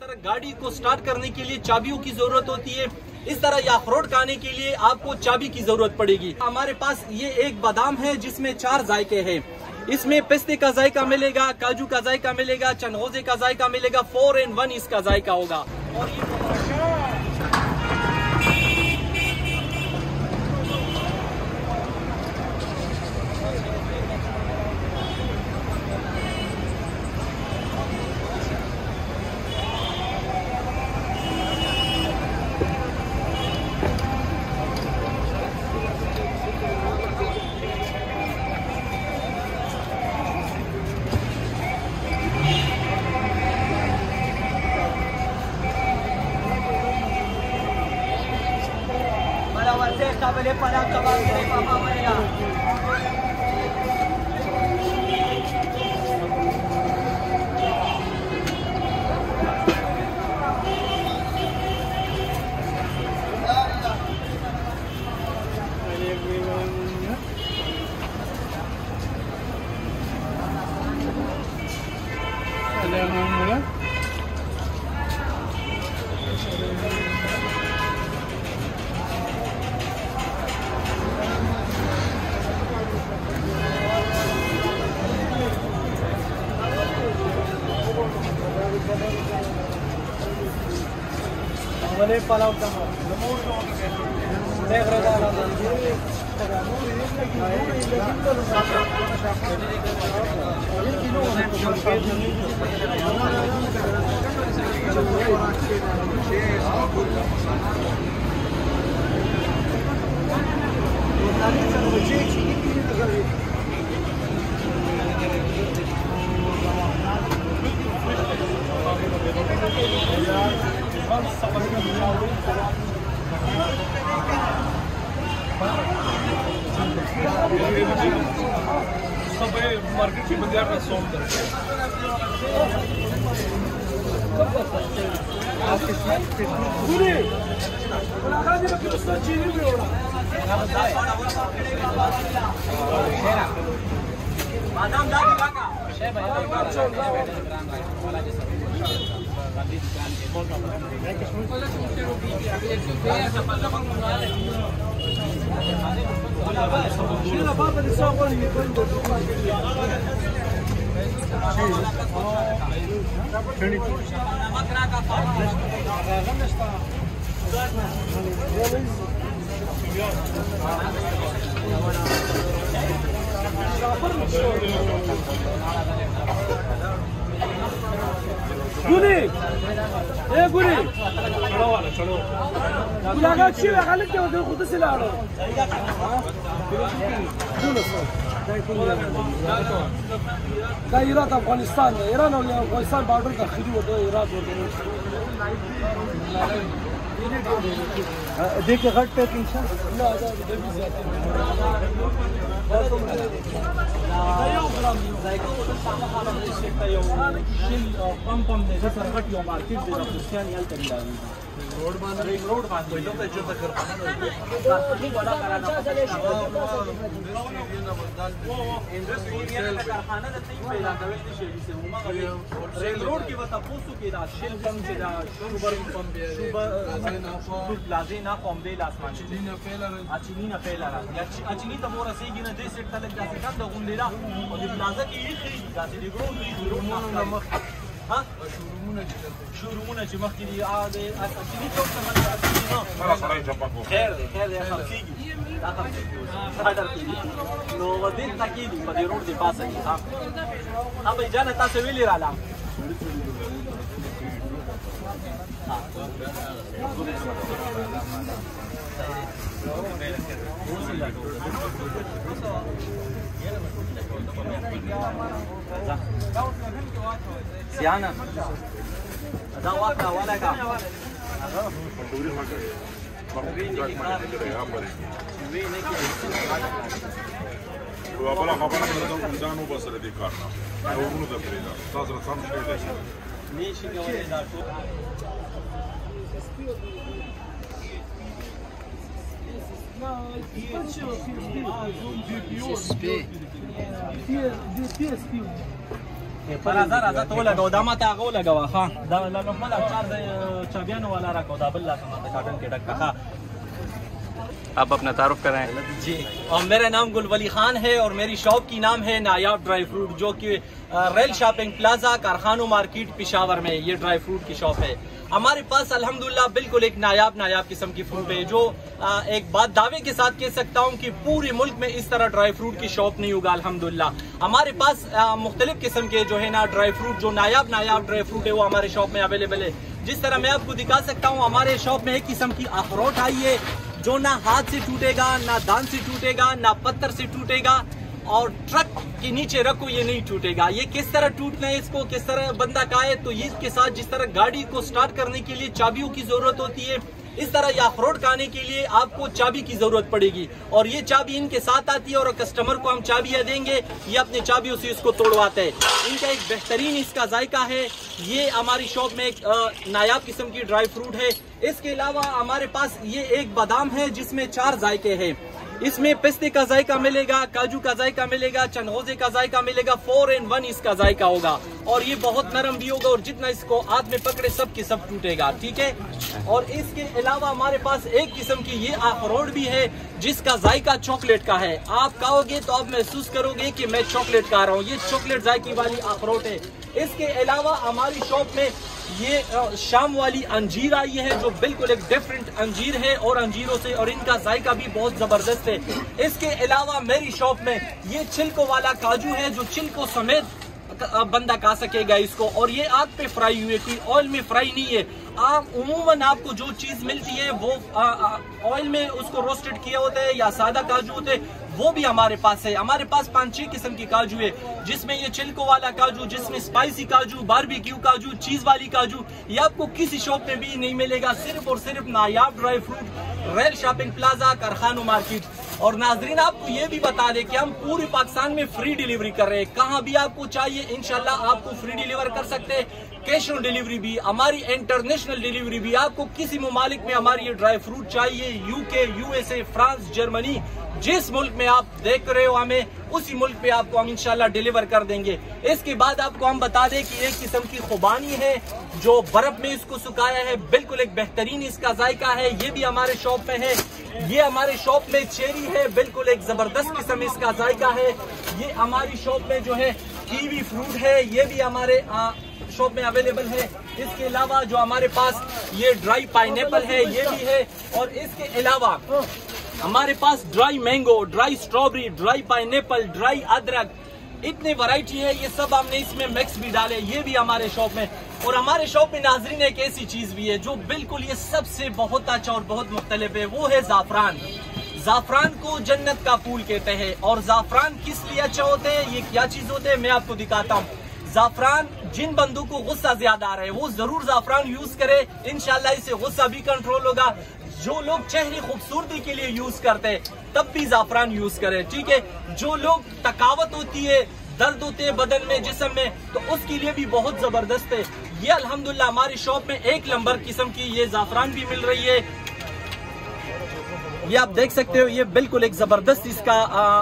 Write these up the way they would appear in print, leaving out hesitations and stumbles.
तरह गाड़ी को स्टार्ट करने के लिए चाबियों की जरूरत होती है, इस तरह या अखरोट खाने के लिए आपको चाबी की जरूरत पड़ेगी। हमारे पास ये एक बादाम है जिसमें 4 जायके हैं। इसमें पिस्ते का जायका मिलेगा, काजू का जायका मिलेगा, चनगोजे का जायका मिलेगा, 4 in 1 इसका जायका होगा। और ये मार्केट की बंदियार का सोम गुनी ए गुनी चलो वाला चलो लगा अच्छी लगा लेते हो तो खुद से ला लो دا ایران افغانستان ده ایران او افغانستان بارډر داخلي وته ایران ورته دې کې غټ پیکینګ شه نه دا د دې زیاته دا یو ګرام ځایګه ورته ساده حاله شي ته یو شیل پم دې سره غټ یو مارکیټ دې د افغانستان یال تنده रोड बांध कोई लोग जो तक कारखाना बड़ा कराना इंडस्ट्री एरिया का कारखाना न नहीं पैदा करें तो शेडी से हुआ रेल रोड की वता पोसु के दा शेल पंप से दा शुगर पंप शुगर प्लाजे ना कम दे आसमान अचनी ना फैला या अचनी तो मोर से गिना दे सेट तक जा सकता तो गुंडेला और प्लाजा की ये खरीद दा से रोड ना ها شروعونه چې مخکې دي اصلي څوک څنګه خیر دی خرڅېږي دا خرڅېږي صادر کېږي نو ودې تکې دي په دې روډ دی پاسه دي ها به جانه تاسو ویلې رااله سیانه دا واقع ولا کا بلا خبره ده ځان وبسره دي کارنه ورونو د پریدا تاسو سم شي دي نشي کولای دا राजा तो लगाओ दामा तागो लगावा हाँ दा नॉर्मल चार चाबियान वाला रखो दा बल्ला काटन के डक्का हाँ। आप अपना तारुफ कराएं। जी, और मेरा नाम गुलवली खान है और मेरी शॉप की नाम है नायाब ड्राई फ्रूट, जो कि rail shopping plaza Karkhano market Peshawar में ये ड्राई फ्रूट की शॉप है। हमारे पास अल्हम्दुलिल्लाह बिल्कुल एक नायाब किस्म की फ्रूट है, जो एक बात दावे के साथ कह सकता हूँ कि पूरे मुल्क में इस तरह ड्राई फ्रूट की शॉप नहीं होगा अल्हम्दुलिल्लाह। हमारे पास मुख्तलिफ किस्म के जो है ना ड्राई फ्रूट, जो नायाब ड्राई फ्रूट है वो हमारे शॉप में अवेलेबल है। जिस तरह मैं आपको दिखा सकता हूँ, हमारे शॉप में एक किस्म की अखरोट आई है जो ना हाथ से टूटेगा, ना दान से टूटेगा, ना पत्थर से टूटेगा, और ट्रक के नीचे रखो ये नहीं टूटेगा। ये किस तरह टूटना है, इसको किस तरह बंदा का है, तो इसके साथ जिस तरह गाड़ी को स्टार्ट करने के लिए चाबियों की जरूरत होती है, इस तरह ये अखरोट खाने के लिए आपको चाबी की जरूरत पड़ेगी। और ये चाबी इनके साथ आती है और कस्टमर को हम चाबियां देंगे, ये अपने चाबियों से इसको तोड़वाते हैं। इनका एक बेहतरीन इसका जायका है। ये हमारी शॉप में एक नायाब किस्म की ड्राई फ्रूट है। इसके अलावा हमारे पास ये एक बादाम है जिसमें 4 जायके हैं। इसमें पिस्ते का जायका मिलेगा, काजू का जायका मिलेगा, चनगोजे का जायका मिलेगा, 4 in 1 इसका जायका होगा। और ये बहुत नरम भी होगा और जितना इसको हाथ में पकड़े सब के सब टूटेगा, ठीक है। और इसके अलावा हमारे पास एक किस्म की ये अखरोट भी है जिसका जायका चॉकलेट का है। आप खाओगे तो आप महसूस करोगे कि मैं चॉकलेट खा रहा हूँ। ये चॉकलेट जायके वाली अखरोट है। इसके अलावा हमारी शॉप में ये शाम वाली अंजीर आई है, जो बिल्कुल एक डिफरेंट अंजीर है और अंजीरों से, और इनका जायका भी बहुत जबरदस्त है। इसके अलावा मेरी शॉप में ये छिलकों वाला काजू है, जो छिलकों समेत बंदा खा सकेगा इसको। और ये आग पे फ्राई हुई है, कोई ऑयल में फ्राई नहीं है। आप उमूमन आपको जो चीज मिलती है वो ऑयल में उसको रोस्टेड किया होता है या सादा काजू होते हैं, वो भी हमारे पास है। हमारे पास 5-6 किस्म की काजू है, जिसमें ये छिलकों वाला काजू, जिसमें स्पाइसी काजू, बारबेक्यू काजू, चीज वाली काजू, ये आपको किसी शॉप में भी नहीं मिलेगा। सिर्फ और सिर्फ Nayab dry fruit, rail shopping plaza, Karkhano market. और नाजरीन आपको ये भी बता दें कि हम पूरे पाकिस्तान में फ्री डिलीवरी कर रहे हैं। कहाँ भी आपको चाहिए इंशाल्लाह आपको फ्री डिलीवर कर सकते हैं। कैश ऑन डिलीवरी भी, हमारी इंटरनेशनल डिलीवरी भी। आपको किसी मुमालिक में हमारी ये ड्राई फ्रूट चाहिए, यूके, यूएसए, फ्रांस, जर्मनी, जिस मुल्क में आप देख रहे हो हमें, उसी मुल्क पे आपको हम इंशाल्लाह डिलीवर कर देंगे। इसके बाद आपको हम बता दें कि एक किस्म की खुबानी है जो बर्फ में इसको सुखाया है, बिल्कुल एक बेहतरीन इसका जायका है। ये भी हमारे शॉप में है। ये हमारे शॉप में चेरी है, बिल्कुल एक जबरदस्त किस्म इसका जायका है। ये हमारी शॉप में जो है कीवी फ्रूट है, ये भी हमारे शॉप में अवेलेबल है। इसके अलावा जो हमारे पास ये ड्राई पाइनएप्पल है, ये भी है। और इसके अलावा हमारे पास dry mango, dry strawberry, dry pineapple, dry अदरक, इतनी वैरायटी है। ये सब हमने इसमें मिक्स भी डाले, ये भी हमारे शॉप में। और हमारे शॉप में नाजरीन एक ऐसी चीज भी है जो बिल्कुल ये सबसे बहुत अच्छा और बहुत मुख्तलिफ है, वो है जाफरान। जाफरान को जन्नत का फूल कहते हैं। और जाफरान किस लिए अच्छा होता है, ये क्या चीज होते है, मैं आपको दिखाता हूँ। जाफरान, जिन बंदों को गुस्सा ज्यादा आ रहा है वो जरूर जाफरान यूज करे, इंशाल्लाह इससे गुस्सा भी कंट्रोल होगा। जो लोग चेहरे खूबसूरती के लिए यूज करते हैं तब भी जाफरान यूज करें, ठीक है। जो लोग थकावट होती है, दर्द होते हैं बदन में, जिस्म में, तो उसके लिए भी बहुत जबरदस्त है। ये अल्हम्दुलिल्लाह हमारी शॉप में 1 नंबर किस्म की ये जाफरान भी मिल रही है। ये आप देख सकते हो, ये बिल्कुल एक जबरदस्त इसका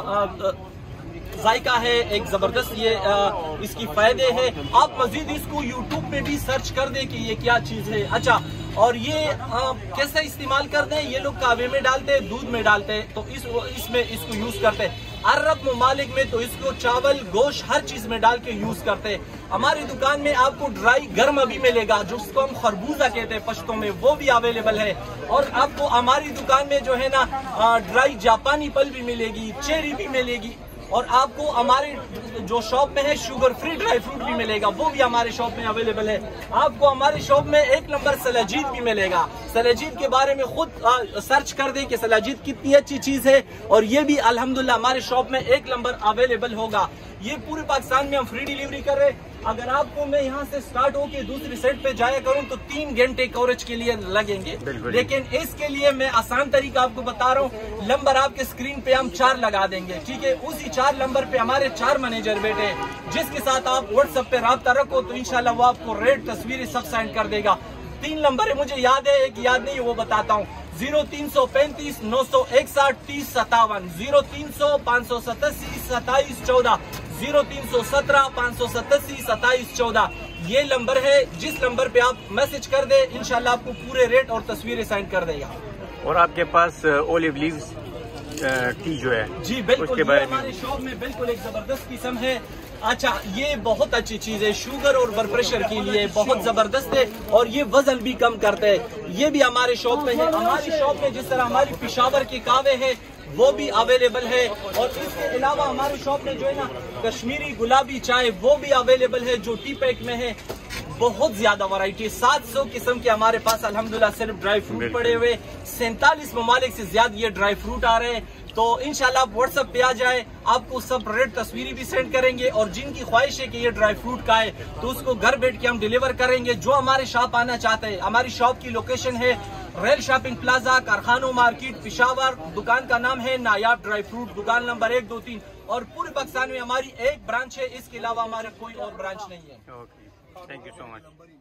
जायका है, एक जबरदस्त ये इसकी फायदे है। आप मजीद इसको यूट्यूब पे भी सर्च कर दें कि ये क्या चीज है। अच्छा, और ये कैसे इस्तेमाल करते हैं, ये लोग कावे में डालते हैं, दूध में डालते हैं, तो इसमें इसको यूज करते हैं। अरब ममालिक में तो इसको चावल, गोश्त, हर चीज में डाल के यूज करते हैं। हमारी दुकान में आपको ड्राई गर्म भी मिलेगा, जिसको हम खरबूजा कहते हैं पश्तो में, वो भी अवेलेबल है। और आपको हमारी दुकान में जो है ना ड्राई जापानी फल भी मिलेगी, चेरी भी मिलेगी। और आपको हमारे जो शॉप में है शुगर फ्री ड्राई फ्रूट भी मिलेगा, वो भी हमारे शॉप में अवेलेबल है। आपको हमारे शॉप में 1 नंबर सलाजीत भी मिलेगा। सलाजीत के बारे में खुद सर्च कर दें कि सलाजीत कितनी अच्छी चीज है। और ये भी अल्हम्दुलिल्लाह हमारे शॉप में 1 नंबर अवेलेबल होगा। ये पूरे पाकिस्तान में हम फ्री डिलीवरी कर रहे हैं। अगर आपको मैं यहाँ से स्टार्ट होके दूसरी साइड पे जाया करूँ तो 3 घंटे कवरेज के लिए लगेंगे, लेकिन इसके लिए मैं आसान तरीका आपको बता रहा हूँ। नंबर आपके स्क्रीन पे हम 4 लगा देंगे, ठीक है। उसी 4 नंबर पे हमारे 4 मैनेजर बैठे हैं, जिसके साथ आप व्हाट्सएप पे राब्ता रखो तो इंशाल्लाह वो आपको रेट, तस्वीरें सब सेंड कर देगा। 3 नंबर है, मुझे याद है, एक याद नहीं, वो बताता हूँ। 0335 961 30 57, 0300 587 27 14, 0317 587 2714 ये नंबर है। जिस नंबर पे आप मैसेज कर दे इंशाल्लाह आपको पूरे रेट और तस्वीरें सेंड कर देगा। और आपके पास ओलिव लीव्स टी जो है जी बिल्कुल, उसके बारे में हमारे शॉप में बिल्कुल एक जबरदस्त किस्म है। अच्छा, ये बहुत अच्छी चीज है, शुगर और ब्लड प्रेशर के लिए बहुत जबरदस्त है और ये वजन भी कम करता है। ये भी हमारे शॉप में है। हमारी शॉप में जिस तरह हमारी पिशावर के कावे है वो भी अवेलेबल है और इसके अलावा हमारे शॉप में जो है ना कश्मीरी गुलाबी चाय वो भी अवेलेबल है जो टी पैक में है। बहुत ज्यादा वैरायटी, 700 किस्म के हमारे पास अल्हम्दुलिल्लाह सिर्फ ड्राई फ्रूट पड़े हुए। 47 ममालिक से ज्यादा ये ड्राई फ्रूट आ रहे हैं। तो इंशाल्लाह आप व्हाट्सएप पे आ जाए, आपको सब रेट तस्वीरें भी सेंड करेंगे और जिनकी ख्वाहिश है कि ये ड्राई फ्रूट का है तो उसको घर बैठ के हम डिलीवर करेंगे। जो हमारे शॉप आना चाहते हैं, हमारी शॉप की लोकेशन है rail shopping plaza, Karkhano market, Peshawar. दुकान का नाम है नायाब ड्राई फ्रूट, दुकान नंबर 1, 2, 3 और पूरे पाकिस्तान में हमारी एक ब्रांच है। इसके अलावा हमारे कोई और ब्रांच नहीं है। Okay, thank you so much.